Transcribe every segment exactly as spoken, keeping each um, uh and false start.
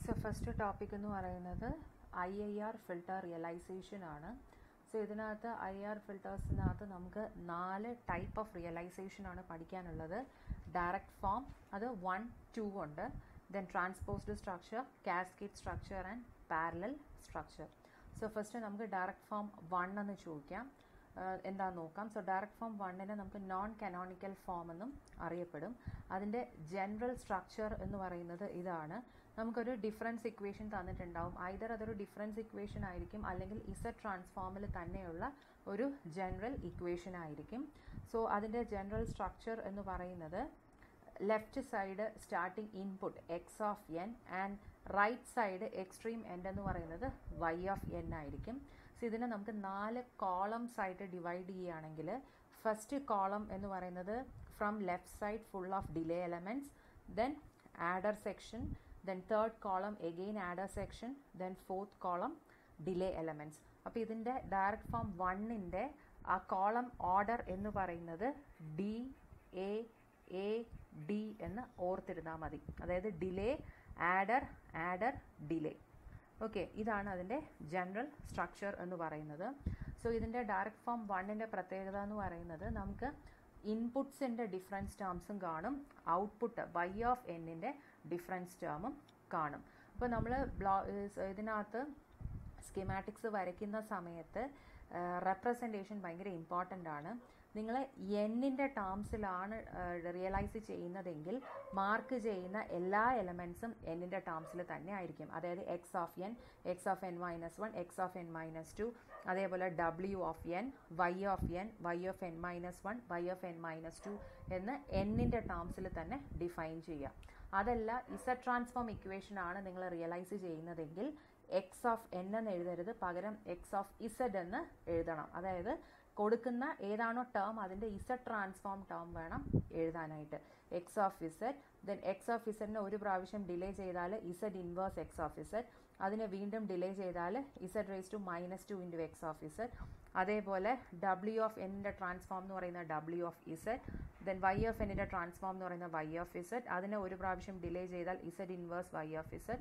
So first topic എന്ന് പറയുന്നത് I I R filter realization ആണ്. So ഇതിനകത്ത് I I R filtersനകത്ത് നമുക്ക് നാല് ടൈപ്പ് ഓഫ് റിയലൈസേഷൻ ആണ് പഠിക്കാനുള്ളത്. ഡയറക്റ്റ് ഫോം അത് വൺ ടു ഉണ്ട്. Then transposed structure, cascade structure and parallel structure. So first നമുക്ക് ഡയറക്റ്റ് ഫോം വൺ എന്ന് ചോദിക്കാം. എന്താണെന്ന് നോക്കാം. സോ ഡയറക്റ്റ് ഫോം വണ്ണിനെ നമുക്ക് നോൺ കനോണിക്കൽ ഫോം എന്നും അറിയപ്പെടും. അതിൻ്റെ ജനറൽ സ്ട്രക്ചർ എന്ന് പറയുന്നത് ഇതാണ്. നമുക്കൊരു ഡിഫറൻസ് ഇക്വേഷൻ തന്നിട്ടുണ്ടാവും. ഐദർ അതൊരു ഡിഫറൻസ് ഇക്വേഷൻ ആയിരിക്കും അല്ലെങ്കിൽ ഇസഡ് ട്രാൻസ്ഫോമിൽ തന്നെയുള്ള ഒരു ജനറൽ ഇക്വേഷൻ ആയിരിക്കും. സോ അതിൻ്റെ ജനറൽ സ്ട്രക്ചർ എന്ന് പറയുന്നത് left side starting input X of N and right side extreme end എന്ന് പറയുന്നത് വൈ ഓഫ് എൻ ആയിരിക്കും. സോ ഇതിനെ നമുക്ക് നാല് കോളംസ് ആയിട്ട് ഡിവൈഡ് ചെയ്യുകയാണെങ്കിൽ ഫസ്റ്റ് കോളം എന്ന് പറയുന്നത് from left side full of delay elements, then adder section, then third column again adder section, then fourth column delay elements. അപ്പോൾ ഇതിൻ്റെ ഡയറക്റ്റ് ഫോം വണ്ണിൻ്റെ ആ കോളം ഓർഡർ എന്ന് പറയുന്നത് ഡി എ എ ഡി എന്ന് ഓർത്തിരുന്നാൽ മതി. അതായത് delay, adder, adder, delay. Okay, ഇതാണ് അതിൻ്റെ ജനറൽ സ്ട്രക്ചർ എന്ന് പറയുന്നത്. സോ ഇതിൻ്റെ ഡയറക്റ്റ് ഫോം വണ്ണിൻ്റെ പ്രത്യേകത എന്ന് പറയുന്നത് നമുക്ക് ഇൻപുട്സിൻ്റെ ഡിഫറൻസ് ടേംസും കാണും, ഔട്ട്പുട്ട് വൈ ഓഫ് എന്നിൻ്റെ ഡിഫറൻസ് ടേമും കാണും. അപ്പോൾ നമ്മൾ ബ്ലോ ഇതിനകത്ത് സ്കീമാറ്റിക്സ് വരയ്ക്കുന്ന സമയത്ത് റെപ്രസെൻറ്റേഷൻ ഭയങ്കര ഇമ്പോർട്ടൻ്റ് ആണ്. നിങ്ങൾ എന്നിൻ്റെ ടേംസിലാണ് റിയലൈസ് ചെയ്യുന്നതെങ്കിൽ മാർക്ക് ചെയ്യുന്ന എല്ലാ എലമെൻറ്റ്സും എന്നിൻ്റെ ടേംസിൽ തന്നെ ആയിരിക്കും. അതായത് x of n, x of n minus one, x of n minus two, അതേപോലെ ഡബ്ല്യു of n, y of n, y of n minus one, y of n minus two എന്ന് എന്നിൻ്റെ ടേംസിൽ തന്നെ ഡിഫൈൻ ചെയ്യുക. അതല്ല ഇസഡ് ട്രാൻസ്ഫോം ഇക്വേഷൻ ആണ് നിങ്ങൾ realise ചെയ്യുന്നതെങ്കിൽ എക്സ് ഓഫ് എൻ എന്ന് എഴുതരുത്, പകരം എക്സ് ഓഫ് ഇസഡ് എന്ന് എഴുതണം. അതായത് കൊടുക്കുന്ന ഏതാണോ ടേം അതിൻ്റെ ഇസഡ് ട്രാൻസ്ഫോം ടേം വേണം എഴുതാനായിട്ട്. X of z, then x of ഇസഡിനെ ഒരു പ്രാവശ്യം ഡിലേ ചെയ്താൽ z inverse x of z, അതിനെ വീണ്ടും ഡിലേ ചെയ്താൽ z raise to minus two into x of z. അതേപോലെ ഡബ്ല്യു ഓഫ് എന്നിൻ്റെ ട്രാൻസ്ഫോം എന്ന് പറയുന്ന ഡബ്ല്യു of z, then y of എന്നിൻ്റെ ട്രാൻസ്ഫോം എന്ന് പറയുന്ന വൈ ഓഫ് ഇസഡ്, അതിനെ ഒരു പ്രാവശ്യം ഡിലേ ചെയ്താൽ z inverse y of z,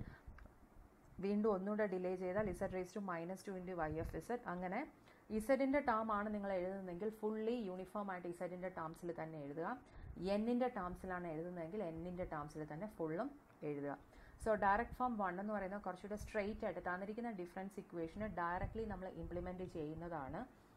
വീണ്ടും ഒന്നുകൂടെ ഡിലേ ചെയ്താൽ z raise to minus two into y of z. അങ്ങനെ ഇസഡിൻ്റെ ടേം ആണ് നിങ്ങൾ എഴുതുന്നതെങ്കിൽ ഫുള്ളി യൂണിഫോം ആയിട്ട് ഇസഡിൻ്റെ ടേംസിൽ തന്നെ എഴുതുക. എന്നിൻ്റെ ടേംസിലാണ് എഴുതുന്നതെങ്കിൽ എന്നിൻ്റെ ടേംസിൽ തന്നെ ഫുള്ളും എഴുതുക. സോ ഡയറക്റ്റ് ഫോം വൺ എന്ന് പറയുന്നത് കുറച്ചുകൂടെ സ്ട്രെയിറ്റ് ആയിട്ട് തന്നിരിക്കുന്ന ഡിഫറൻസ് ഇക്വേഷന് ഡയറക്റ്റ്ലി നമ്മൾ ഇംപ്ലിമെൻറ്റ് ചെയ്യുന്നതാണ്.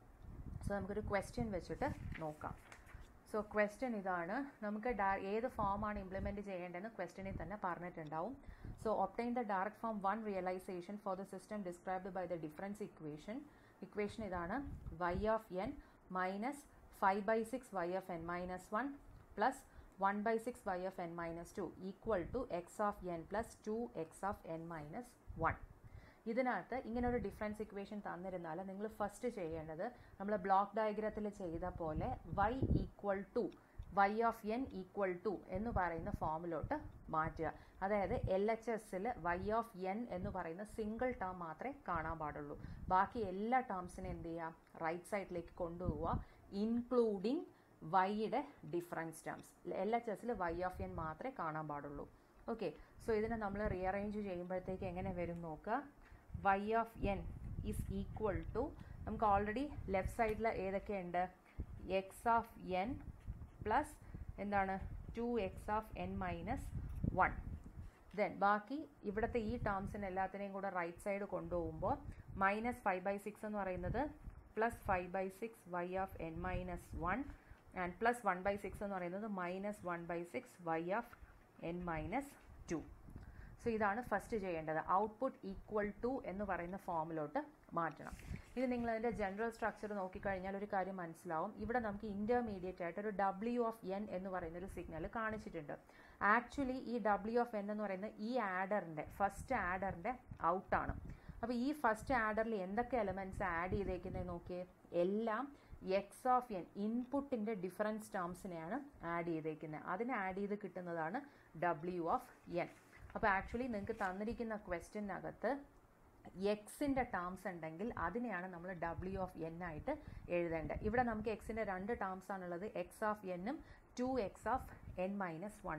സോ നമുക്കൊരു ക്വസ്റ്റ്യൻ വെച്ചിട്ട് നോക്കാം. സോ ക്വസ്റ്റ്യൻ ഇതാണ്, നമുക്ക് ഏത് ഫോമാണ് ഇംപ്ലിമെൻറ്റ് ചെയ്യേണ്ടതെന്ന് ക്വസ്റ്റ്യനിൽ തന്നെ പറഞ്ഞിട്ടുണ്ടാവും. So obtain the direct form one realization for the system described by the difference equation. Equation ഇതാണ്, y of n minus five by six y of n minus one plus one by six y of n minus two equal to x of n plus two x of n minus one. ഇതിനകത്ത് ഇങ്ങനെ ഒരു difference equation തന്നിരുന്നാൽ നിങ്ങൾ first ചെയ്യേണ്ടത് നമ്മൾ block ഡയഗ്രത്തിൽ ചെയ്ത പോലെ y equal to y of n equal to എന്ന് പറയുന്ന ഫോമിലോട്ട് മാറ്റുക. അതായത് എൽ എച്ച് എസിൽ വൈ ഓഫ് എൻ എന്ന് പറയുന്ന സിംഗിൾ ടേം മാത്രമേ കാണാൻ പാടുള്ളൂ. ബാക്കി എല്ലാ ടേംസിനും എന്ത് ചെയ്യുക, റൈറ്റ് സൈഡിലേക്ക് കൊണ്ടുപോവുക, ഇൻക്ലൂഡിങ് വൈയുടെ ഡിഫറൻസ് ടേംസ്. എൽ എച്ച് എസിൽ വൈ ഓഫ് എൻ മാത്രമേ കാണാൻ പാടുള്ളൂ. ഓക്കെ, സോ ഇതിനെ നമ്മൾ റീഅറേഞ്ച് ചെയ്യുമ്പോഴത്തേക്ക് എങ്ങനെ വരും നോക്കുക. Y of n is equal to, നമുക്ക് ഓൾറെഡി ലെഫ്റ്റ് സൈഡിൽ ഏതൊക്കെയുണ്ട്, എക്സ് ഓഫ് എൻ പ്ലസ് എന്താണ് two x of n minus one. Then ബാക്കി ഇവിടുത്തെ ഈ ടേംസിന് എല്ലാത്തിനെയും കൂടെ റൈറ്റ് സൈഡ് കൊണ്ടുപോകുമ്പോൾ മൈനസ് ഫൈവ് ബൈ സിക്സ് എന്ന് പറയുന്നത് plus five by six y of n minus one and plus one by six എന്ന് പറയുന്നത് minus one by six y of n minus two. So ഇതാണ് ഫസ്റ്റ് ചെയ്യേണ്ടത്, output equal to എന്ന് പറയുന്ന ഫോമിലോട്ട് മാറ്റണം. ഇനി നിങ്ങൾ അതിൻ്റെ ജനറൽ സ്ട്രക്ചർ നോക്കിക്കഴിഞ്ഞാൽ ഒരു കാര്യം മനസ്സിലാവും. ഇവിടെ നമുക്ക് ഇൻ്റർമീഡിയറ്റ് ആയിട്ട് ഒരു ഡബ്ല്യു ഓഫ് എൻ എന്ന് പറയുന്ന ഒരു സിഗ്നൽ കാണിച്ചിട്ടുണ്ട്. ആക്ച്വലി ഈ ഡബ്ല്യു ഓഫ് എൻ എന്ന് പറയുന്നത് ഈ ആഡറിൻ്റെ ഫസ്റ്റ് ആഡറിൻ്റെ ഔട്ടാണ്. അപ്പോൾ ഈ ഫസ്റ്റ് ആഡറിൽ എന്തൊക്കെ എലമെൻറ്റ്സ് ആഡ് ചെയ്തേക്കുന്നത് നോക്കിയേ, എല്ലാം എക്സ് ഓഫ് എൻ ഇൻപുട്ടിൻ്റെ ഡിഫറൻസ് ടേംസിനെയാണ് ആഡ് ചെയ്തേക്കുന്നത്. അതിനെ ആഡ് ചെയ്ത് കിട്ടുന്നതാണ് ഡബ്ല്യു ഓഫ് എൻ. അപ്പോൾ ആക്ച്വലി നിങ്ങൾക്ക് തന്നിരിക്കുന്ന ക്വസ്റ്റ്യനകത്ത് എക്സിൻ്റെ ടേംസ് ഉണ്ടെങ്കിൽ അതിനെയാണ് നമ്മൾ ഡബ്ല്യു ഓഫ് എൻ ആയിട്ട് എഴുതേണ്ടത്. ഇവിടെ നമുക്ക് എക്സിൻ്റെ രണ്ട് ടേംസ് ആണുള്ളത്, എക്സ് ഓഫ് എന്നും two x of n minus വണ്ണും.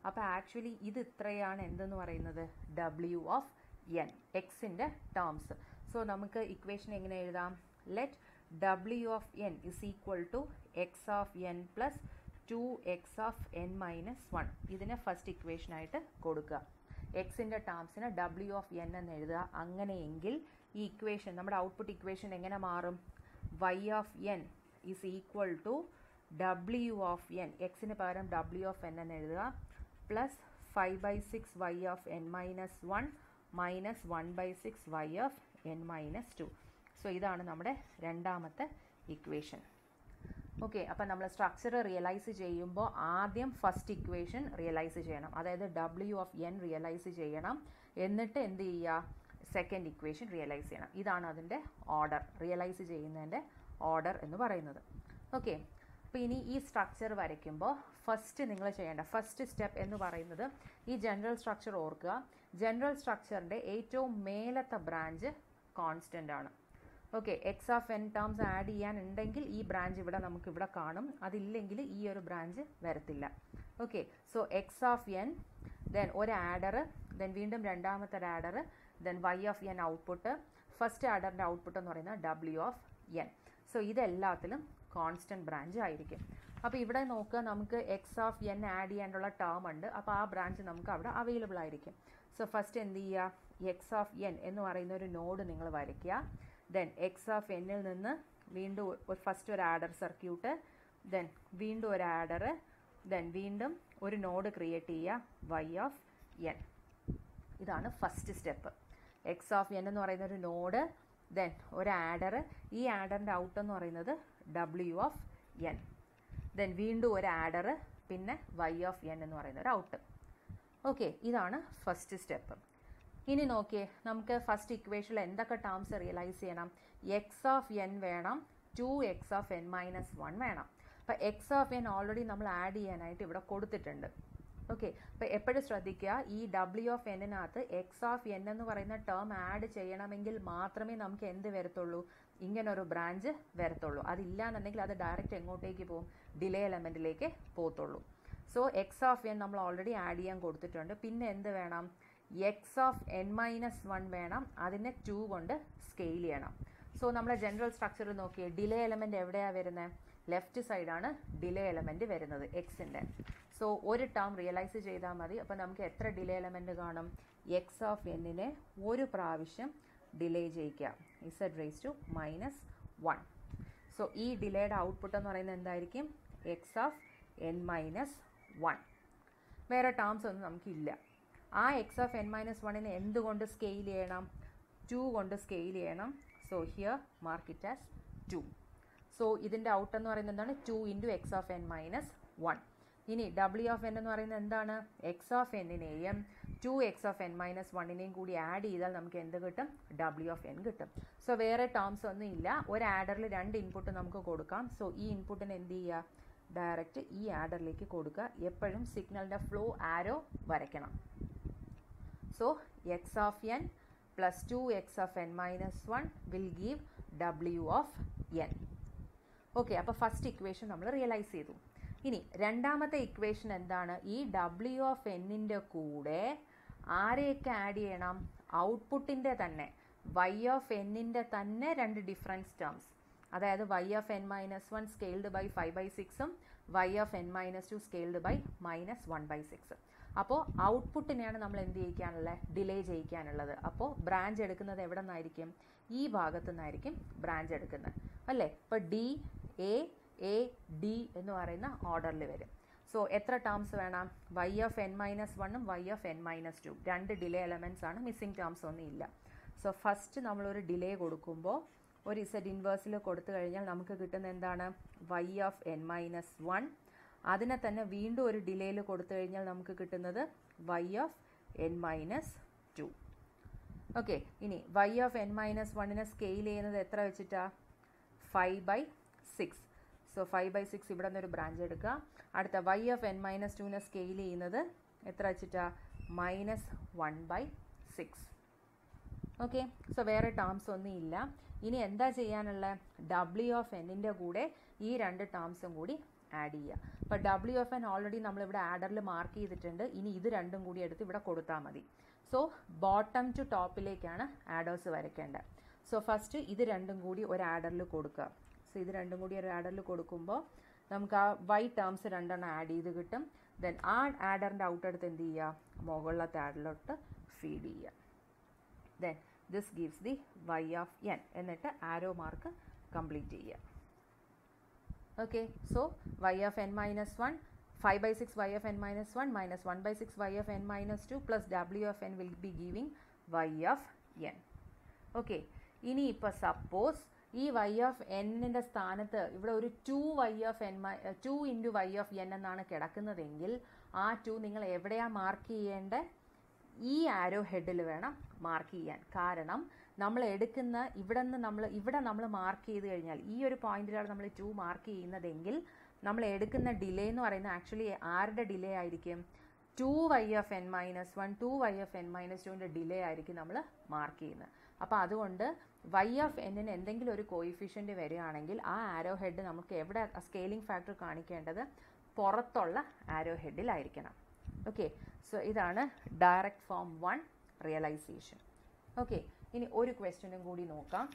അപ്പോൾ ആക്ച്വലി ഇത് ഇത്രയാണ് എന്തെന്ന് പറയുന്നത് ഡബ്ല്യു ഓഫ് എൻ എക്സിൻ്റെ ടേംസ്. സോ നമുക്ക് ഇക്വേഷൻ എങ്ങനെ എഴുതാം? ലെറ്റ് ഡബ്ല്യു of n is equal to x of n plus two x of n minus one. ഇതിനെ ഫസ്റ്റ് ഇക്വേഷനായിട്ട് കൊടുക്കുക. എക്സിൻ്റെ ടേംസിന് ഡബ്ല്യു ഓഫ് എൻ എന്ന് എഴുതുക. അങ്ങനെയെങ്കിൽ ഈ ഇക്വേഷൻ നമ്മുടെ ഔട്ട്പുട്ട് ഇക്വേഷൻ എങ്ങനെ മാറും? Y of n is equal to ഡബ്ല്യു ഓഫ് എൻ, എക്സിന് പകരം ഡബ്ല്യു ഓഫ് എൻ എന്ന് എഴുതുക, plus five by six y of n minus one minus one by six y of n minus two. So ഇതാണ് നമ്മുടെ രണ്ടാമത്തെ ഇക്വേഷൻ. ഓക്കെ, അപ്പം നമ്മൾ സ്ട്രക്ചർ റിയലൈസ് ചെയ്യുമ്പോൾ ആദ്യം ഫസ്റ്റ് ഇക്വേഷൻ റിയലൈസ് ചെയ്യണം, അതായത് ഡബ്ല്യു ഓഫ് എൻ റിയലൈസ് ചെയ്യണം. എന്നിട്ട് എന്ത് ചെയ്യുക? സെക്കൻഡ് ഇക്വേഷൻ റിയലൈസ് ചെയ്യണം. ഇതാണ് അതിൻ്റെ ഓർഡർ, റിയലൈസ് ചെയ്യുന്നതിൻ്റെ ഓർഡർ എന്ന് പറയുന്നത്. ഓക്കെ, അപ്പോൾ ഇനി ഈ സ്ട്രക്ചർ വരയ്ക്കുമ്പോൾ ഫസ്റ്റ് നിങ്ങൾ ചെയ്യേണ്ട ഫസ്റ്റ് സ്റ്റെപ്പ് എന്ന് പറയുന്നത് ഈ ജനറൽ സ്ട്രക്ചർ ഓർക്കുക. ജനറൽ സ്ട്രക്ചറിൻ്റെ ഏറ്റവും മേലത്തെ ബ്രാഞ്ച് കോൺസ്റ്റൻ്റ് ആണ്. Okay, x of n terms add ചെയ്യാനുണ്ടെങ്കിൽ ഈ ബ്രാഞ്ച് ഇവിടെ നമുക്ക് ഇവിടെ കാണും, അതില്ലെങ്കിൽ ഈ ഒരു ബ്രാഞ്ച് വരത്തില്ല. Okay, so x of n, then ഒരു ആഡർ, ദെൻ വീണ്ടും രണ്ടാമത്തെ ഒരു adder, then y of n output. First ആഡറിൻ്റെ ഔട്ട്പുട്ട് എന്ന് പറയുന്നത് ഡബ്ല്യു ഓഫ് എൻ. സോ ഇതെല്ലാത്തിലും കോൺസ്റ്റൻറ്റ് ബ്രാഞ്ച് ആയിരിക്കും. അപ്പോൾ ഇവിടെ നോക്കുക, നമുക്ക് എക്സ് ഓഫ് എൻ ആഡ് ചെയ്യാനുള്ള ടേം ഉണ്ട്. അപ്പോൾ ആ ബ്രാഞ്ച് നമുക്ക് അവിടെ അവൈലബിൾ ആയിരിക്കും. സോ ഫസ്റ്റ് എന്ത് ചെയ്യുക? എക്സ് ഓഫ് എൻ എന്ന് പറയുന്ന ഒരു നോഡ് നിങ്ങൾ വരയ്ക്കുക. ദെൻ എക്സ് ഓഫ് എന്നിൽ നിന്ന് വീണ്ടും ഫസ്റ്റ് ഒരു ആഡർ സർക്യൂട്ട്, ദെൻ വീണ്ടും ഒരു ആഡർ, ദെൻ വീണ്ടും ഒരു നോഡ് ക്രിയേറ്റ് ചെയ്യുക വൈ ഓഫ് എൻ. ഇതാണ് first step. X of n എന്ന് പറയുന്ന ഒരു നോഡ്, ദെൻ ഒരു ആഡർ, ഈ ആഡറിൻ്റെ ഔട്ട് എന്ന് പറയുന്നത് ഡബ്ല്യു ഓഫ് എൻ, ദെൻ വീണ്ടും ഒരു ആഡർ, പിന്നെ വൈ ഓഫ് എൻ എന്ന് പറയുന്ന ഒരു ഔട്ട്. ഓക്കെ, ഇതാണ് ഫസ്റ്റ് സ്റ്റെപ്പ്. ഇനി നോക്കിയേ, നമുക്ക് ഫസ്റ്റ് ഇക്വേഷനിൽ എന്തൊക്കെ ടേംസ് റിയലൈസ് ചെയ്യണം? എക്സ് ഓഫ് എൻ വേണം, two x of n minus one വേണം. അപ്പോൾ എക്സ് ഓഫ് എൻ ഓൾറെഡി നമ്മൾ ആഡ് ചെയ്യാനായിട്ട് ഇവിടെ കൊടുത്തിട്ടുണ്ട്. ഓക്കെ, അപ്പോൾ എപ്പോഴും ശ്രദ്ധിക്കുക, ഈ ഡബ്ല്യു ഓഫ് എന്നിനകത്ത് എക്സ് ഓഫ് എൻ എന്ന് പറയുന്ന ടേം ആഡ് ചെയ്യണമെങ്കിൽ മാത്രമേ നമുക്ക് എന്ത് വരത്തുള്ളൂ? ഇങ്ങനൊരു ബ്രാഞ്ച് വരത്തുള്ളൂ. അതില്ല എന്നുണ്ടെങ്കിൽ അത് ഡയറക്റ്റ് എങ്ങോട്ടേക്ക് പോകും? ഡിലേ എലമെൻറ്റിലേക്ക് പോകത്തുള്ളൂ. സോ എക്സ് ഓഫ് എൻ നമ്മൾ ഓൾറെഡി ആഡ് ചെയ്യാൻ കൊടുത്തിട്ടുണ്ട്. പിന്നെ എന്ത് വേണം? X of n minus one വേണം, അതിനെ ടു കൊണ്ട് സ്കെയിൽ ചെയ്യണം. സോ നമ്മളെ ജനറൽ സ്ട്രക്ചർ നോക്കിയേ, ഡിലേ എലമെൻറ്റ് എവിടെയാണ് വരുന്നത്? ലെഫ്റ്റ് സൈഡാണ് ഡിലേ എലമെൻറ്റ് വരുന്നത് എക്സിൻ്റെ. സോ ഒരു ടേം റിയലൈസ് ചെയ്താൽ മതി. അപ്പോൾ നമുക്ക് എത്ര ഡിലേ എലമെൻറ്റ് കാണും? എക്സ് ഓഫ് എന്നിനെ ഒരു പ്രാവശ്യം ഡിലേ ചെയ്യിക്കുക, z raise to minus one. So ഈ ഡിലേയുടെ ഔട്ട്പുട്ട് എന്ന് പറയുന്നത് എന്തായിരിക്കും? X of n minus one. വേറെ ടേംസ് ഒന്നും നമുക്കില്ല. ആ എക്സ് ഓഫ് എൻ മൈനസ് വണ്ണിനെ എന്തുകൊണ്ട് സ്കെയിൽ ചെയ്യണം? ടു കൊണ്ട് സ്കെയിൽ ചെയ്യണം. So here mark it as two. So ഇതിൻ്റെ ഔട്ട് എന്ന് പറയുന്നത് എന്താണ്? Two into x of n minus one. ഇനി ഡബ്ല്യു ഓഫ് എൻ എന്ന് പറയുന്നത് എന്താണ്? എക്സ് ഓഫ് എന്നിനെയും two x of n minus വണ്ണിനെയും കൂടി ആഡ് ചെയ്താൽ നമുക്ക് എന്ത് കിട്ടും? ഡബ്ല്യു ഓഫ് എൻ കിട്ടും. സോ വേറെ ടേംസ് ഒന്നും ഇല്ല. ഒരു ആഡറിൽ രണ്ട് ഇൻപുട്ട് നമുക്ക് കൊടുക്കാം. സോ ഈ ഇൻപുട്ടിന് എന്ത് ചെയ്യുക? ഡയറക്റ്റ് ഈ ആഡറിലേക്ക് കൊടുക്കുക. എപ്പോഴും സിഗ്നലിൻ്റെ ഫ്ലോ ആരോ വരയ്ക്കണം. So x of n plus two x of n minus one will give ഡബ്ല്യു ഓഫ് എൻ. ഓക്കെ, അപ്പോൾ ഫസ്റ്റ് ഇക്വേഷൻ നമ്മൾ റിയലൈസ് ചെയ്തു. ഇനി രണ്ടാമത്തെ ഇക്വേഷൻ എന്താണ്? ഈ ഡബ്ല്യു ഓഫ് എന്നിൻ്റെ കൂടെ ആരെയൊക്കെ ആഡ് ചെയ്യണം? ഔട്ട്പുട്ടിൻ്റെ തന്നെ വൈ ഓഫ് എന്നിൻ്റെ തന്നെ രണ്ട് ഡിഫറൻസ് ടേംസ്, അതായത് y of n minus one scaled by five by സിക്സും y of n minus two scaled by minus one by six. അപ്പോൾ ഔട്ട്പുട്ടിനെയാണ് നമ്മൾ എന്ത് ചെയ്യിക്കാനുള്ളത്? ഡിലേ ചെയ്യിക്കാനുള്ളത്. അപ്പോൾ ബ്രാഞ്ച് എടുക്കുന്നത് എവിടെ നിന്നായിരിക്കും? ഈ ഭാഗത്തു നിന്നായിരിക്കും ബ്രാഞ്ച് എടുക്കുന്നത്, അല്ലേ? ഇപ്പോൾ ഡി എ എ ഡി എന്ന് പറയുന്ന ഓർഡറിൽ വരും. സോ എത്ര ടേംസ് വേണം? വൈ ഓഫ് എൻ മൈനസ് വണ്ണും y of n minus two, രണ്ട് ഡിലേ എലമെൻറ്റ്സ് ആണ്, മിസ്സിംഗ് ടേംസ് ഒന്നും ഇല്ല. സോ ഫസ്റ്റ് നമ്മളൊരു ഡിലേ കൊടുക്കുമ്പോൾ ഒരു ഇസഡ് ഇൻവേഴ്സിൽ കൊടുത്തു കഴിഞ്ഞാൽ നമുക്ക് കിട്ടുന്ന എന്താണ്? Y of n minus one. അതിനെ തന്നെ വീണ്ടും ഒരു ഡിലേയിൽ കൊടുത്തു കഴിഞ്ഞാൽ നമുക്ക് കിട്ടുന്നത് y of n minus two. Okay, ഇനി വൈ ഓഫ് എൻ മൈനസ് വണ്ണിനെ സ്കെയിൽ ചെയ്യുന്നത് എത്ര വെച്ചിട്ടാണ്? Five by six. So five by six ഇവിടെ നിന്നൊരു ബ്രാഞ്ച് എടുക്കുക. അടുത്ത വൈ ഓഫ് എൻ മൈനസ് ടുവിനെ സ്കെയിൽ ചെയ്യുന്നത് എത്ര വെച്ചിട്ടാണ്? Minus one by six. Okay, so വേറെ ടേംസ് ഒന്നും ഇല്ല. ഇനി എന്താ ചെയ്യാനുള്ള? ഡബ്ല്യു ഓഫ് എന്നിൻ്റെ കൂടെ ഈ രണ്ട് ടേംസും കൂടി ആഡ് ചെയ്യുക. അപ്പോൾ ഡബ്ല്യു എഫ് എൻ ഓൾറെഡി നമ്മളിവിടെ ആഡറിൽ മാർക്ക് ചെയ്തിട്ടുണ്ട്. ഇനി ഇത് രണ്ടും കൂടി എടുത്ത് ഇവിടെ കൊടുത്താൽ മതി. സോ ബോട്ടം ടു ടോപ്പിലേക്കാണ് ആഡേഴ്സ് വരയ്ക്കേണ്ടത്. സോ ഫസ്റ്റ് ഇത് രണ്ടും കൂടി ഒരു ആഡറിൽ കൊടുക്കുക. സോ ഇത് രണ്ടും കൂടി ഒരു ആഡറിൽ കൊടുക്കുമ്പോൾ നമുക്ക് ആ വൈ ടേംസ് രണ്ടെണ്ണം ആഡ് ചെയ്ത് കിട്ടും. ദെൻ ആ ആഡറിൻ്റെ ഔട്ട് എടുത്ത് എന്ത് ചെയ്യുക, മുകളിലത്തെ ആഡറിലോട്ട് ഫീഡ് ചെയ്യുക. Then this gives the y of n എന്നിട്ട് ആരോ മാർക്ക് കംപ്ലീറ്റ് ചെയ്യുക. Okay, so y of n minus one, five by six y of n minus one minus one by six y of n minus two plus w of n will be giving y of n. Okay, ഇനി ഇപ്പോൾ suppose ഈ Y of എന്നിൻ്റെ സ്ഥാനത്ത് ഇവിടെ ഒരു two y of n my two into y of n എന്നാണ് കിടക്കുന്നതെങ്കിൽ ആ ടു നിങ്ങൾ എവിടെയാണ് മാർക്ക് ചെയ്യേണ്ടത്? ഈ ആരോ ഹെഡിൽ വേണം മാർക്ക് ചെയ്യാൻ. കാരണം നമ്മൾ എടുക്കുന്ന ഇവിടെ നിന്ന് നമ്മൾ ഇവിടെ നമ്മൾ മാർക്ക് ചെയ്ത് കഴിഞ്ഞാൽ ഈ ഒരു പോയിന്റിലാണ് നമ്മൾ ടു മാർക്ക് ചെയ്യുന്നതെങ്കിൽ നമ്മൾ എടുക്കുന്ന ഡിലേ എന്ന് പറയുന്നത് ആക്ച്വലി ആരുടെ ഡിലേ ആയിരിക്കും? Two y of n minus one two y of n minus ടുവിൻ്റെ ഡിലേ ആയിരിക്കും നമ്മൾ മാർക്ക് ചെയ്യുന്നത്. അപ്പോൾ അതുകൊണ്ട് വൈ ഓഫ് എന്നിന് എന്തെങ്കിലും ഒരു കോയിഫിഷ്യൻ്റ് വരികയാണെങ്കിൽ ആ ആരോ ഹെഡ് നമുക്ക് എവിടെ സ്കെയിലിംഗ് ഫാക്ടർ കാണിക്കേണ്ടത്? പുറത്തുള്ള ആരോ ഹെഡിലായിരിക്കണം. ഓക്കെ, സോ ഇതാണ് direct form one realization. Okay, ഇനി ഒരു ക്വസ്റ്റ്യനും കൂടി നോക്കാം.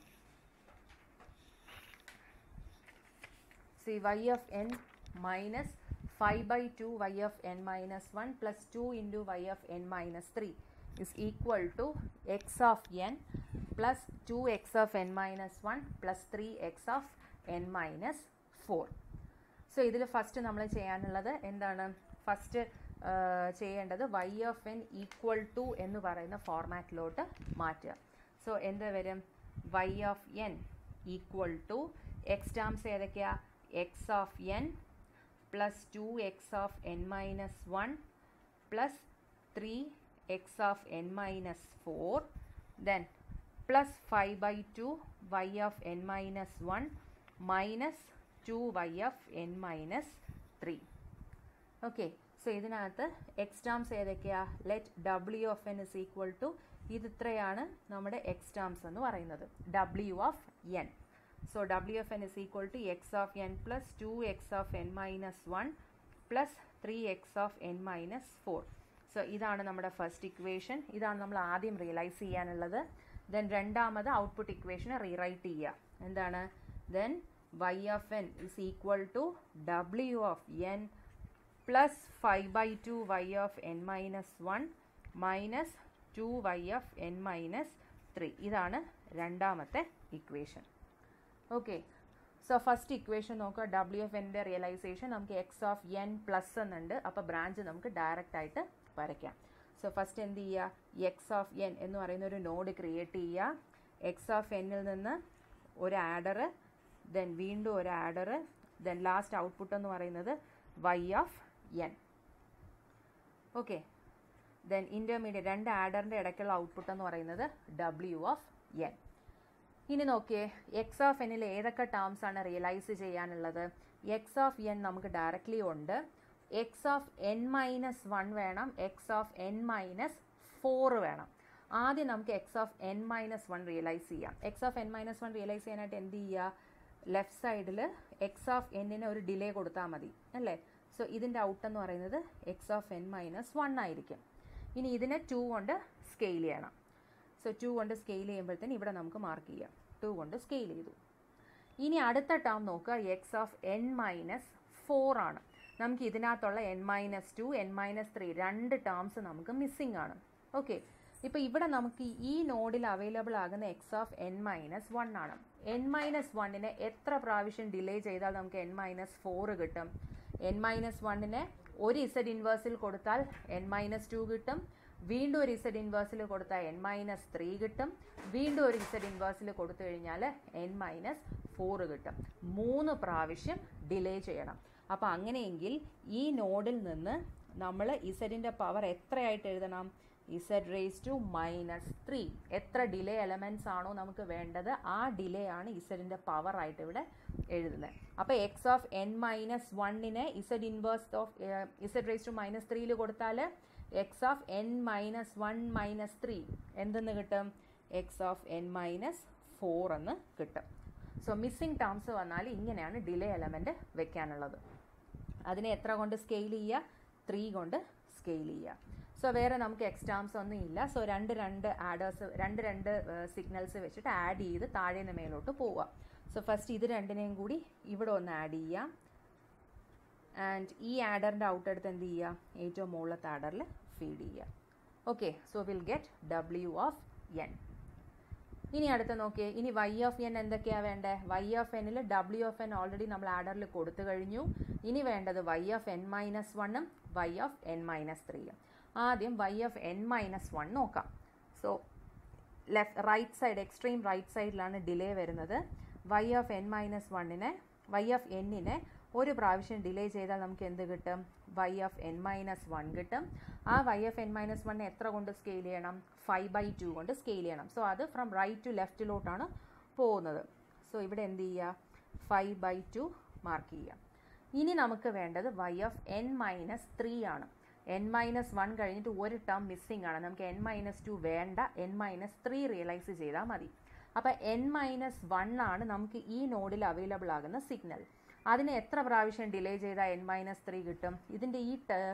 See, y of n minus five by two y of n minus one plus two into y of n minus three is equal to x of n plus two x of n minus one plus three x of n minus four. So, ഇതിൽ first നമ്മൾ ചെയ്യാനുള്ളത് എന്താണ്? First ചെയ്യേണ്ടത് y of n equal to എന്ന് പറയുന്ന ഫോർമാറ്റിലോട്ട് മാറ്റുക. So എന്ത് വരും? y of n equal to x terms ഏതൊക്കെയാ? x of n plus two x of n minus one plus three x of n minus four, then plus five by two y of n minus one minus two y of n minus three. Okay, so ഇതിനകത്ത് x terms ഏതൊക്കെയാ? let w of n is equal to ഇത് ഇത്രയാണ് നമ്മുടെ x terms എന്ന് പറയുന്നത്, w of n. So w of n is equal to x of n plus two x of n minus one plus three x of n minus four. So ഇതാണ് നമ്മുടെ first equation. ഇതാണ് നമ്മൾ ആദ്യം realise ചെയ്യാനുള്ളത്. Then രണ്ടാമത് output equation rewrite ചെയ്യുക. എന്താണ്? Then y of n is equal to w of n plus five by two y of n minus one minus two y of n minus three. ഇതാണ് രണ്ടാമത്തെ ഇക്വേഷൻ. Okay, so first equation നോക്കുക. ഡബ്ല്യു of എൻ്റെ realization നമുക്ക് x of n plus എന്നുണ്ട്. അപ്പോൾ branch നമുക്ക് ഡയറക്റ്റ് ആയിട്ട് വരയ്ക്കാം. സോ ഫസ്റ്റ് എന്ത് ചെയ്യുക? എക്സ് ഓഫ് എൻ എന്ന് പറയുന്ന ഒരു നോഡ് ക്രിയേറ്റ് ചെയ്യുക. എക്സ് ഓഫ് എന്നിൽ നിന്ന് ഒരു ആഡർ, ദെൻ വീണ്ടും ഒരു ആഡർ, ദെൻ ലാസ്റ്റ് ഔട്ട്പുട്ട് എന്ന് പറയുന്നത് Y of n. Okay, then intermediate രണ്ട് ആഡറിൻ്റെ ഇടയ്ക്കുള്ള ഔട്ട്പുട്ട് എന്ന് പറയുന്നത് ഡബ്ല്യു ഓഫ് എൻ. ഇനി നോക്കിയേ, എക്സ് ഓഫ് എന്നിൽ ഏതൊക്കെ ടേംസ് ആണ് റിയലൈസ് ചെയ്യാനുള്ളത്? എക്സ് ഓഫ് എൻ നമുക്ക് ഡയറക്റ്റ്ലി ഉണ്ട്. X of n minus one വേണം, x of n minus four വേണം. ആദ്യം നമുക്ക് x of n minus one realize ചെയ്യാം. X of n minus one realize ചെയ്യാനായിട്ട് എന്ത് ചെയ്യുക? ലെഫ്റ്റ് സൈഡിൽ എക്സ് ഓഫ് എന്നിന് ഒരു ഡിലേ കൊടുത്താൽ മതി അല്ലേ? സോ ഇതിൻ്റെ ഔട്ട് എന്ന് പറയുന്നത് x of n minus one ആയിരിക്കും. ഇനി ഇതിനെ ടു കൊണ്ട് സ്കെയിൽ ചെയ്യണം. സോ ടു കൊണ്ട് സ്കെയിൽ ചെയ്യുമ്പോഴത്തേന് ഇവിടെ നമുക്ക് മാർക്ക് ചെയ്യാം. ടു കൊണ്ട് സ്കെയിൽ ചെയ്തു. ഇനി അടുത്ത ടേം നോക്കുക, x of n minus four ആണ്. നമുക്ക് ഇതിനകത്തുള്ള n minus two n minus three രണ്ട് ടേംസ് നമുക്ക് മിസ്സിംഗ് ആണ്. ഓക്കെ, ഇപ്പോൾ ഇവിടെ നമുക്ക് ഈ നോഡിൽ അവൈലബിൾ ആകുന്ന x of n minus one ആണ്. എൻ മൈനസ് വണ്ണിനെ എത്ര പ്രാവശ്യം ഡിലേ ചെയ്താൽ നമുക്ക് എൻ മൈനസ് ഫോർ കിട്ടും? എൻ മൈനസ് വണ്ണിനെ ഒരു ഇസഡ് ഇൻവേഴ്സിൽ കൊടുത്താൽ എൻ മൈനസ് ടു കിട്ടും. വീണ്ടും ഒരു ഇസഡ് ഇൻവേഴ്സിൽ കൊടുത്താൽ എൻ മൈനസ് ത്രീ കിട്ടും. വീണ്ടും ഒരു ഇസഡ് ഇൻവേഴ്സിൽ കൊടുത്തു കഴിഞ്ഞാൽ എൻ മൈനസ് ഫോർ കിട്ടും. മൂന്ന് പ്രാവശ്യം ഡിലേ ചെയ്യണം. അപ്പോൾ അങ്ങനെയെങ്കിൽ ഈ നോഡിൽ നിന്ന് നമ്മൾ ഇസഡിൻ്റെ പവർ എത്രയായിട്ട് എഴുതണം? Z raise to minus three. എത്ര ഡിലേ എലമെൻറ്റ്സ് ആണോ നമുക്ക് വേണ്ടത് ആ ഡിലേ ആണ് ഇസഡിൻ്റെ പവർ ആയിട്ട് ഇവിടെ എഴുതുന്നത്. അപ്പോൾ എക്സ് ഓഫ് എൻ മൈനസ് വണ്ണിനെ z inverse of z raise to minus ത്രീയിൽ കൊടുത്താൽ x of n minus one minus three എന്തെന്ന് കിട്ടും? X of n minus four എന്ന് കിട്ടും. സോ മിസ്സിംഗ് ടേംസ് വന്നാൽ ഇങ്ങനെയാണ് ഡിലേ എലമെൻറ്റ് വെക്കാനുള്ളത്. അതിനെ എത്ര കൊണ്ട് സ്കെയിൽ ചെയ്യുക? ത്രീ കൊണ്ട് സ്കെയിൽ ചെയ്യുക. സോ വേറെ നമുക്ക് എക്സ്റ്റാംസ് ഒന്നും ഇല്ല. സോ രണ്ട് രണ്ട് ആഡേഴ്സ് രണ്ട് രണ്ട് സിഗ്നൽസ് വെച്ചിട്ട് ആഡ് ചെയ്ത് താഴെ നിന്ന് മേലോട്ട് പോവുക. സോ ഫസ്റ്റ് ഇത് രണ്ടിനെയും കൂടി ഇവിടെ ഒന്ന് ആഡ് ചെയ്യാം. ആൻഡ് ഈ ആഡറിൻ്റെ ഔട്ട് എടുത്ത് എന്ത് ചെയ്യുക? ഏറ്റവും മുകളിലത്തെ ആഡറിൽ ഫീഡ് ചെയ്യുക. ഓക്കെ, സോ വിൽ ഗെറ്റ് ഡബ്ല്യു ഓഫ് എൻ. ഇനി അടുത്ത നോക്കിയേ, ഇനി വൈ ഓഫ് എൻ എന്തൊക്കെയാണ് വേണ്ടത്? വൈ ഓഫ് എന്നിൽ ഡബ്ല്യു ഓഫ് എൻ ഓൾറെഡി നമ്മൾ ആഡറിൽ കൊടുത്തു കഴിഞ്ഞു. ഇനി വേണ്ടത് വൈ ഓഫ് എൻ മൈനസ് വണ്ണും വൈ ഓഫ് എൻ മൈനസ് ത്രീയും. ആദ്യം y of n minus one നോക്കാം. So left right side extreme right സൈഡിലാണ് ഡിലേ വരുന്നത്. വൈ ഓഫ് എൻ മൈനസ് വണ്ണിനെ വൈ ഓഫ് എന്നിനെ ഒരു പ്രാവശ്യം ഡിലേ ചെയ്താൽ നമുക്ക് എന്ത് കിട്ടും? Y of n minus one കിട്ടും. ആ വൈ ഓഫ് എൻ മൈനസ് വണ്ണിനെ എത്ര കൊണ്ട് സ്കെയിൽ ചെയ്യണം? ഫൈവ് ബൈ ടു കൊണ്ട് സ്കെയിൽ ചെയ്യണം. സോ അത് ഫ്രം റൈറ്റ് ടു ലെഫ്റ്റിലോട്ടാണ് പോകുന്നത്. സോ ഇവിടെ എന്ത് ചെയ്യുക? ഫൈവ് ബൈ ടു മാർക്ക് ചെയ്യുക. ഇനി നമുക്ക് വേണ്ടത് y of n minus three ആണ്. എൻ മൈനസ് വൺ കഴിഞ്ഞിട്ട് ഒരു ടേം മിസ്സിംഗ് ആണ്. നമുക്ക് എൻ മൈനസ് ടു വേണ്ട, എൻ മൈനസ് ത്രീ റിയലൈസ് ചെയ്താൽ മതി. അപ്പോൾ എൻ മൈനസ് വൺ ആണ് നമുക്ക് ഈ നോഡിൽ അവൈലബിൾ ആകുന്ന സിഗ്നൽ. അതിന് എത്ര പ്രാവശ്യം ഡിലേ ചെയ്താൽ എൻ മൈനസ് ത്രീ കിട്ടും? ഇതിൻ്റെ ഈ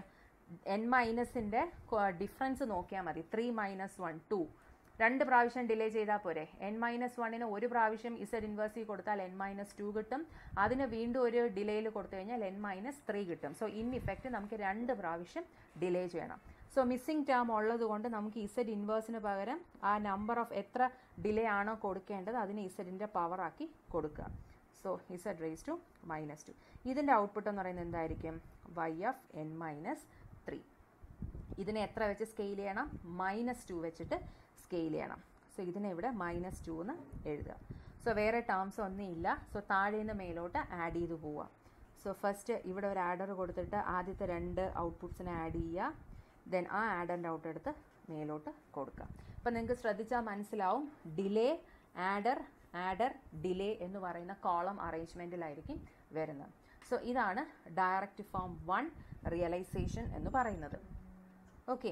എൻ മൈനസിൻ്റെ ഡിഫറൻസ് നോക്കിയാൽ മതി. Three minus one two. രണ്ട് പ്രാവശ്യം ഡിലേ ചെയ്താൽ പോരെ? എൻ മൈനസ് വണ്ണിന് ഒരു പ്രാവശ്യം ഇസഡ് ഇൻവേഴ്സിൽ കൊടുത്താൽ എൻ മൈനസ് ടു കിട്ടും. അതിന് വീണ്ടും ഒരു ഡിലേയിൽ കൊടുത്തു കഴിഞ്ഞാൽ എൻ മൈനസ് ത്രീ കിട്ടും. സോ ഇൻ ഇഫക്റ്റ് നമുക്ക് രണ്ട് പ്രാവശ്യം ഡിലേ ചെയ്യണം. സോ മിസ്സിംഗ് ടേം ഉള്ളത് കൊണ്ട് നമുക്ക് ഇസഡ് ഇൻവേഴ്സിന് പകരം ആ നമ്പർ ഓഫ് എത്ര ഡിലേ ആണോ കൊടുക്കേണ്ടത് അതിന് ഇസഡിൻ്റെ പവറാക്കി കൊടുക്കുക. So z raise to minus two. ഇതിൻ്റെ ഔട്ട്പുട്ട് എന്ന് പറയുന്നത് എന്തായിരിക്കും? Y of n minus three. ഇതിനെ എത്ര വെച്ച് സ്കെയിൽ ചെയ്യണം? മൈനസ് ടു വെച്ചിട്ട് സ്കെയിൽ ചെയ്യണം. സോ ഇതിനെ ഇവിടെ മൈനസ് ടു എന്ന് എഴുതുക. സോ വേറെ ടേംസ് ഒന്നും ഇല്ല. സോ താഴെ നിന്ന് മേലോട്ട് ആഡ് ചെയ്ത് പോവുക. സോ ഫസ്റ്റ് ഇവിടെ ഒരു ആഡർ കൊടുത്തിട്ട് ആദ്യത്തെ രണ്ട് ഔട്ട്പുട്ട്സിനെ ആഡ് ചെയ്യുക. ദെൻ ആ ആഡറിൻ്റെ ഔട്ട് എടുത്ത് മേലോട്ട് കൊടുക്കുക. അപ്പം നിങ്ങൾക്ക് ശ്രദ്ധിച്ചാൽ മനസ്സിലാവും ഡിലേ, ആഡർ, ആഡർ, ഡിലേ എന്ന് പറയുന്ന കോളം അറേഞ്ച്മെൻറ്റിലായിരിക്കും വരുന്നത്. സോ ഇതാണ് ഡയറക്റ്റ് ഫോം വൺ റിയലൈസേഷൻ എന്ന് പറയുന്നത്. ഓക്കെ,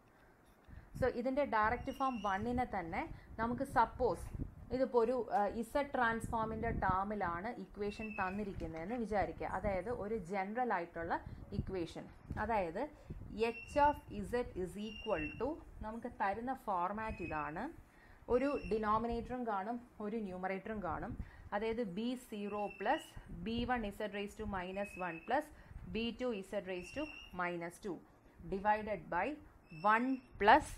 സോ ഇതിൻ്റെ ഡയറക്റ്റ് ഫോം വണ്ണിനെ തന്നെ നമുക്ക് സപ്പോസ് ഇതിപ്പോൾ ഒരു ഇസഡ് ട്രാൻസ്ഫോമിൻ്റെ ടേമിലാണ് ഇക്വേഷൻ തന്നിരിക്കുന്നതെന്ന് വിചാരിക്കുക. അതായത് ഒരു ജനറൽ ആയിട്ടുള്ള ഇക്വേഷൻ, അതായത് h of z is equal to, നമുക്ക് തരുന്ന ഫോർമാറ്റ് ഇതാണ്. ഒരു ഡിനോമിനേറ്ററും കാണും, ഒരു ന്യൂമറേറ്ററും കാണും. അതായത് b zero plus b one z raise to minus one plus b two z raise to minus two divided by one plus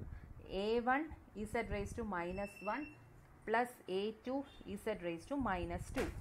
a one z raise to minus one plus a two z raise to minus two.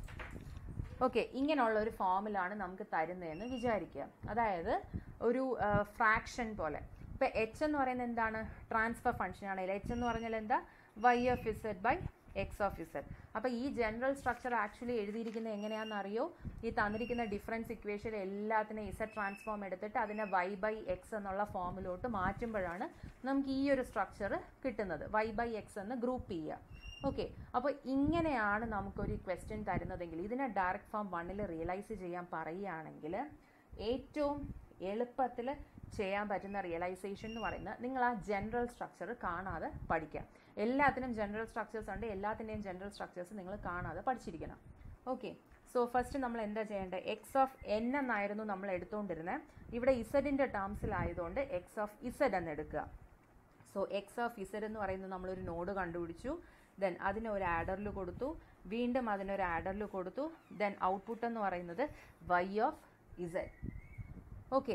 Okay, ഇങ്ങനെയുള്ള ഒരു ഫോമിലാണ് നമുക്ക് തരുന്നതെന്ന് വിചാരിക്കുക. അതായത് ഒരു fraction പോലെ. ഇപ്പോൾ H എന്ന് പറയുന്നത് എന്താണ്? ട്രാൻസ്ഫർ ഫംഗ്ഷൻ ആണെങ്കിൽ എച്ച് എന്ന് പറഞ്ഞാൽ എന്താ? Y of z by x of z. അപ്പോൾ ഈ ജനറൽ സ്ട്രക്ചർ ആക്ച്വലി എഴുതിയിരിക്കുന്നത് എങ്ങനെയാണെന്ന് അറിയോ? ഈ തന്നിരിക്കുന്ന ഡിഫറൻസ് ഇക്വേഷൻ എല്ലാത്തിനും ഇസഡ് ട്രാൻസ്ഫോം എടുത്തിട്ട് അതിനെ വൈ ബൈ എക്സ് എന്നുള്ള ഫോമിലോട്ട് മാറ്റുമ്പോഴാണ് നമുക്ക് ഈ ഒരു സ്ട്രക്ചർ കിട്ടുന്നത്. വൈ ബൈ എക്സ് എന്ന് ഗ്രൂപ്പ് ചെയ്യുക. ഓക്കെ, അപ്പോൾ ഇങ്ങനെയാണ് നമുക്കൊരു ക്വസ്റ്റ്യൻ തരുന്നതെങ്കിൽ ഇതിനെ ഡയറക്റ്റ് ഫോം വണ്ണിൽ റിയലൈസ് ചെയ്യാൻ പറയുകയാണെങ്കിൽ ഏറ്റവും എളുപ്പത്തിൽ ചെയ്യാൻ പറ്റുന്ന റിയലൈസേഷൻ എന്ന് പറയുന്നത് നിങ്ങൾ ആ ജനറൽ സ്ട്രക്ചർ കാണാതെ പഠിക്കുക. എല്ലാത്തിനും ജനറൽ സ്ട്രക്ചേഴ്സ് ഉണ്ട്, എല്ലാത്തിൻ്റെയും ജനറൽ സ്ട്രക്ചേഴ്സ് നിങ്ങൾ കാണാതെ പഠിച്ചിരിക്കണം. ഓക്കെ, സോ ഫസ്റ്റ് നമ്മൾ എന്താ ചെയ്യേണ്ടത്? എക്സ് ഓഫ് എൻ എന്നായിരുന്നു നമ്മൾ എടുത്തുകൊണ്ടിരുന്നത്. ഇവിടെ ഇസഡിൻ്റെ ടേംസിലായതുകൊണ്ട് എക്സ് ഓഫ് ഇസഡ് എന്ന് എടുക്കുക. സോ എക്സ് ഓഫ് ഇസഡ് എന്ന് പറയുന്നത് നമ്മളൊരു നോഡ് കണ്ടുപിടിച്ചു. ദെൻ അതിന് ഒരു ആഡറിൽ കൊടുത്തു, വീണ്ടും അതിനൊരു ആഡറിൽ കൊടുത്തു. ദെൻ ഔട്ട്പുട്ട് എന്ന് പറയുന്നത് Y of z. Okay,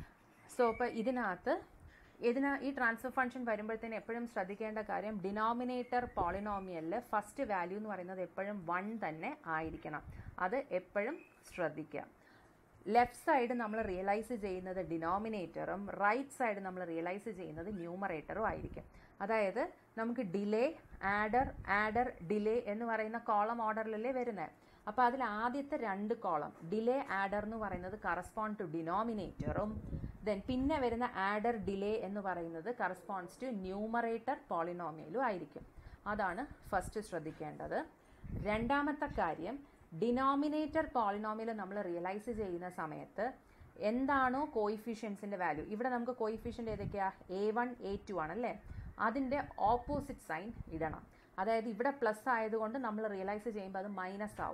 so ഇപ്പോൾ ഇതിനകത്ത് ഇതിന് ഈ ട്രാൻസ്ഫർ ഫംഗ്ഷൻ വരുമ്പോഴത്തേന് എപ്പോഴും ശ്രദ്ധിക്കേണ്ട കാര്യം ഡിനോമിനേറ്റർ പോളിനോമിയലിൽ ഫസ്റ്റ് വാല്യൂ എന്ന് പറയുന്നത് എപ്പോഴും വൺ തന്നെ ആയിരിക്കണം. അത് എപ്പോഴും ശ്രദ്ധിക്കുക. ലെഫ്റ്റ് സൈഡ് നമ്മൾ റിയലൈസ് ചെയ്യുന്നത് ഡിനോമിനേറ്ററും റൈറ്റ് സൈഡ് നമ്മൾ റിയലൈസ് ചെയ്യുന്നത് ന്യൂമറേറ്ററും ആയിരിക്കും. അതായത് നമുക്ക് ഡിലേ, ആഡർ, ആഡർ, ഡിലേ എന്ന് പറയുന്ന കോളം ഓർഡറിലല്ലേ വരുന്നത്. അപ്പോൾ അതിൽ ആദ്യത്തെ രണ്ട് കോളം ഡിലേ, ആഡർ എന്ന് പറയുന്നത് കറസ്പോണ്ട് ടു ഡിനോമിനേറ്ററും ദെൻ പിന്നെ വരുന്ന ആഡർ, ഡിലേ എന്ന് പറയുന്നത് കറസ്പോണ്ട്സ് ടു ന്യൂമറേറ്റർ പോളിനോമിയലും ആയിരിക്കും. അതാണ് ഫസ്റ്റ് ശ്രദ്ധിക്കേണ്ടത്. രണ്ടാമത്തെ കാര്യം, ഡിനോമിനേറ്റർ പോളിനോമിയൽ നമ്മൾ റിയലൈസ് ചെയ്യുന്ന സമയത്ത് എന്താണോ കോയിഫിഷ്യൻസിൻ്റെ വാല്യൂ, ഇവിടെ നമുക്ക് കോയിഫിഷ്യൻ്റ് ഏതൊക്കെയാണ്? എ വൺ എ ടു ആണല്ലേ. അതിൻ്റെ ഓപ്പോസിറ്റ് സൈൻ ഇടണം. അതായത് ഇവിടെ പ്ലസ് ആയതുകൊണ്ട് നമ്മൾ റിയലൈസ് ചെയ്യുമ്പോൾ അത് മൈനസ് ആവും. സോ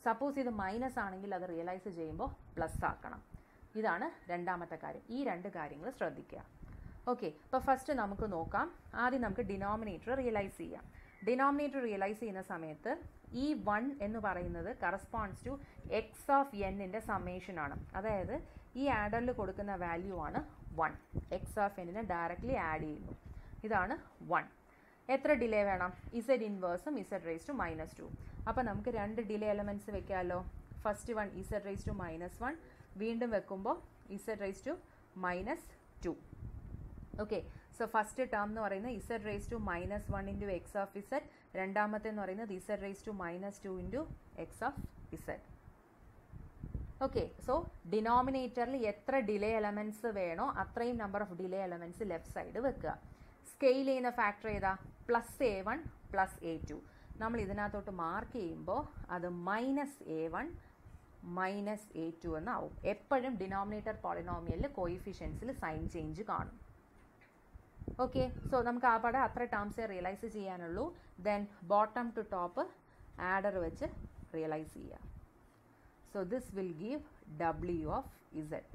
സപ്പോസ് ഇത് മൈനസ് ആണെങ്കിൽ അത് റിയലൈസ് ചെയ്യുമ്പോൾ പ്ലസ് ആക്കണം. ഇതാണ് രണ്ടാമത്തെ കാര്യം. ഈ രണ്ട് കാര്യങ്ങൾ ശ്രദ്ധിക്കുക. ഓക്കെ, അപ്പോൾ ഫസ്റ്റ് നമുക്ക് നോക്കാം. ആദ്യം നമുക്ക് ഡിനോമിനേറ്റർ റിയലൈസ് ചെയ്യാം. ഡിനോമിനേറ്റർ റിയലൈസ് ചെയ്യുന്ന സമയത്ത് ഈ വൺ എന്ന് പറയുന്നത് കറസ്പോണ്ട്സ് ടു എക്സ് ഓഫ് എന്നിൻ്റെ സമ്മേഷൻ ആണ്. അതായത് ഈ ആഡറിൽ കൊടുക്കുന്ന വാല്യൂ ആണ് വൺ. എക്സ് ഓഫ് എന്നിനെ ഡയറക്റ്റ്ലി ആഡ് ചെയ്യുന്നു. ഇതാണ് വൺ. എത്ര ഡിലേ വേണം? ഇസഡ് ഇൻവേഴ്സും z raise to minus two. അപ്പോൾ നമുക്ക് രണ്ട് ഡിലേ എലമെൻറ്റ്സ് വെക്കാമല്ലോ. First one z raise to minus one, വീണ്ടും വെക്കുമ്പോൾ z raise to minus two. Okay, so first term എന്ന് പറയുന്നത് z raise to minus one into x of z, രണ്ടാമത്തെ എന്ന് പറയുന്നത് z raise to minus two into x of z. Okay, so ഡിനോമിനേറ്ററിൽ എത്ര delay elements വേണോ അത്രയും number of delay elements left side വെക്കുക. സ്കെയിൽ ചെയ്യുന്ന ഫാക്ടർ ഏതാ? Plus a one plus a two. നമ്മൾ ഇതിനകത്തോട്ട് മാർക്ക് ചെയ്യുമ്പോൾ അത് minus a one minus a two എന്നാവും. എപ്പോഴും ഡിനോമിനേറ്റർ പോളിനോമിയലിൽ കോയിഫിഷ്യൻസിൽ സൈൻ ചേഞ്ച് കാണും. ഓക്കെ, സോ നമുക്ക് ആ പാടെ അത്ര ടേംസേ റിയലൈസ് ചെയ്യാനുള്ളൂ. Then bottom to top adder വെച്ച് റിയലൈസ് ചെയ്യുക. സോ ദിസ് വിൽ ഗീവ് ഡബ്ല്യു ഓഫ് ഇസഡ്.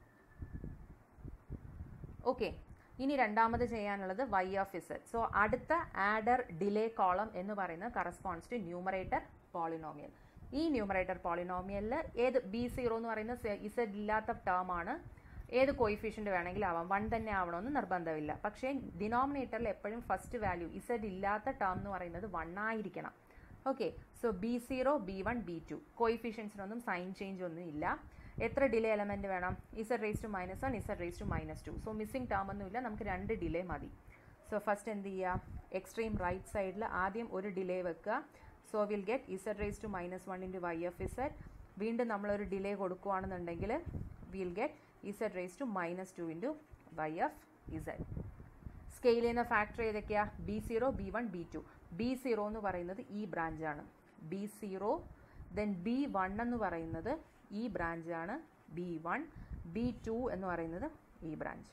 ഓക്കെ, ഇനി രണ്ടാമത് ചെയ്യാനുള്ളത് വൈ ഓഫ് ഇസഡ്. സോ അടുത്ത ആഡർ ഡിലേ കോളം എന്ന് പറയുന്നത് കറസ്പോണ്ട്സ് ടു ന്യൂമറേറ്റർ പോളിനോമിയൽ. ഈ ന്യൂമറേറ്റർ പോളിനോമിയലിൽ ഏത് ബി സീറോ എന്ന് പറയുന്ന ഇസഡ് ഇല്ലാത്ത ടേം ആണ്. ഏത് കോയിഫിഷ്യൻ്റ് വേണമെങ്കിലും ആവാം, വൺ തന്നെ ആവണമെന്ന് നിർബന്ധമില്ല. പക്ഷേ ഡിനോമിനേറ്ററിൽ എപ്പോഴും ഫസ്റ്റ് വാല്യൂ ഇസഡ് ഇല്ലാത്ത ടേം എന്ന് പറയുന്നത് വൺ ആയിരിക്കണം. Okay, so b zero b one b two കോയിഫിഷ്യൻസിനൊന്നും സൈൻ ചേഞ്ച് ഒന്നും ഇല്ല. എത്ര ഡിലേ എലമെൻറ്റ് വേണം? Z raise to minus one, z raise to minus two. So missing term ഒന്നുമില്ല, നമുക്ക് രണ്ട് ഡിലേ മതി. സോ ഫസ്റ്റ് എന്ത് ചെയ്യുക? എക്സ്ട്രീം റൈറ്റ് സൈഡിൽ ആദ്യം ഒരു ഡിലേ വെക്കുക. So will get z raise to minus one into y of z. വീണ്ടും നമ്മളൊരു ഡിലേ കൊടുക്കുകയാണെന്നുണ്ടെങ്കിൽ will get z raise to minus two into y of z. Scale ചെയ്യുന്ന ഫാക്ടർ ഏതൊക്കെയാ? B zero b one b two. B zero എന്ന് പറയുന്നത് ഈ ബ്രാഞ്ചാണ്, b zero. Then b one എന്ന് പറയുന്നത് ഈ ബ്രാഞ്ചാണ്, ബി വൺ. ബി ടു എന്ന് പറയുന്നത് ഈ ബ്രാഞ്ച്.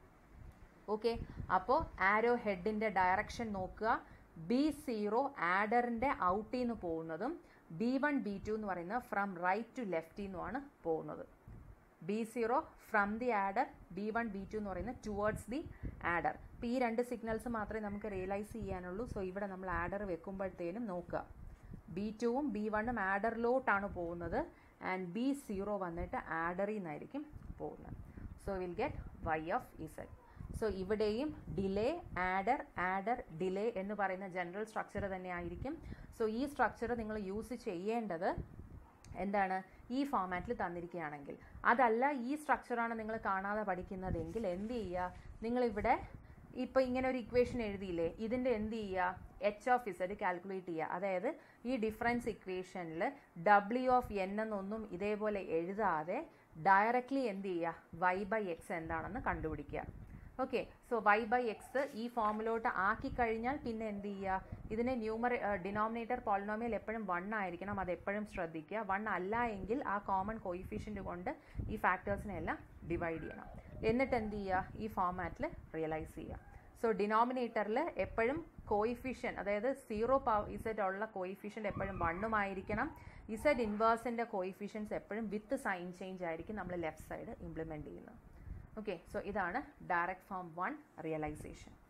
ഓക്കെ, അപ്പോൾ ആരോ ഹെഡിൻ്റെ ഡയറക്ഷൻ നോക്കുക. ബി സീറോ ആഡറിൻ്റെ ഔട്ടിൽ നിന്ന് പോകുന്നതും ബി വൺ ബി ടു എന്ന് പറയുന്നത് ഫ്രം റൈറ്റ് ടു ലെഫ്റ്റിൽ നിന്നുമാണ് പോകുന്നത്. B zero from the adder, b one b two എന്ന് പറയുന്നത് ടുവേർഡ്സ് ദി ആഡർ. ഇപ്പോൾ ഈ രണ്ട് സിഗ്നൽസ് മാത്രമേ നമുക്ക് റിയലൈസ് ചെയ്യാനുള്ളൂ. സോ ഇവിടെ നമ്മൾ ആഡർ വെക്കുമ്പോഴത്തേനും നോക്കുക, ബി ടുവും ബി വണ്ണും ആഡറിലോട്ടാണ് പോകുന്നത് ആൻഡ് ബി സീറോ വന്നിട്ട് ആഡറിൽ നിന്നായിരിക്കും പോകുന്നത്. So will get y of z. So ഇവിടെയും ഡിലേ ആഡർ ആഡർ ഡിലേ എന്ന് പറയുന്ന ജനറൽ സ്ട്രക്ചർ തന്നെ ആയിരിക്കും. സോ ഈ സ്ട്രക്ചർ നിങ്ങൾ യൂസ് ചെയ്യേണ്ടത് എന്താണ്? ഈ ഫോമാറ്റിൽ തന്നിരിക്കുകയാണെങ്കിൽ. അതല്ല ഈ സ്ട്രക്ചറാണ് നിങ്ങൾ കാണാതെ പഠിക്കുന്നതെങ്കിൽ എന്ത് ചെയ്യുക? നിങ്ങളിവിടെ ഇപ്പോൾ ഇങ്ങനെ ഒരു ഇക്വേഷൻ എഴുതിയില്ലേ, ഇതിൻ്റെ എന്ത് ചെയ്യുക? എച്ച് ഓഫ് ഇസഡ് കാൽക്കുലേറ്റ് ചെയ്യുക. അതായത് ഈ ഡിഫറൻസ് ഇക്വേഷനിൽ ഡബ്ല്യു ഓഫ് എൻ എന്നൊന്നും ഇതേപോലെ എഴുതാതെ ഡയറക്റ്റ്ലി എന്ത് ചെയ്യുക? വൈ ബൈ എക്സ് എന്താണെന്ന് കണ്ടുപിടിക്കുക. Okay, so y by x ഈ ഫോമിലോട്ട് ആക്കി കഴിഞ്ഞാൽ പിന്നെ എന്ത് ചെയ്യുക? ഇതിനെ ന്യൂമറേ ഡിനോമിനേറ്റർ പോളിനോമിയൽ എപ്പോഴും വൺ ആയിരിക്കണം, അത് എപ്പോഴും ശ്രദ്ധിക്കുക. വൺ അല്ല എങ്കിൽ ആ കോമൺ കോയിഫിഷ്യൻ്റ് കൊണ്ട് ഈ ഫാക്ടേഴ്സിനെ എല്ലാം ഡിവൈഡ് ചെയ്യണം. എന്നിട്ട് എന്ത് ചെയ്യുക? ഈ ഫോമാറ്റിൽ റിയലൈസ് ചെയ്യുക. സോ ഡിനോമിനേറ്ററിൽ എപ്പോഴും കോയിഫിഷ്യൻ, അതായത് സീറോ പവർ ഇസഡ് ഉള്ള കോയിഫിഷ്യൻ്റ് എപ്പോഴും വണ്ണുമായിരിക്കണം. ഇസഡ് ഇൻവേഴ്സിൻ്റെ കോയിഫിഷ്യൻസ് എപ്പോഴും വിത്ത് സൈൻ ചേഞ്ച് ആയിരിക്കും നമ്മൾ ലെഫ്റ്റ് സൈഡ് ഇംപ്ലിമെൻറ്റ് ചെയ്യുന്നത്. ഓക്കെ, സോ ഇതാണ് ഡയറക്റ്റ് ഫോം വൺ റിയലൈസേഷൻ.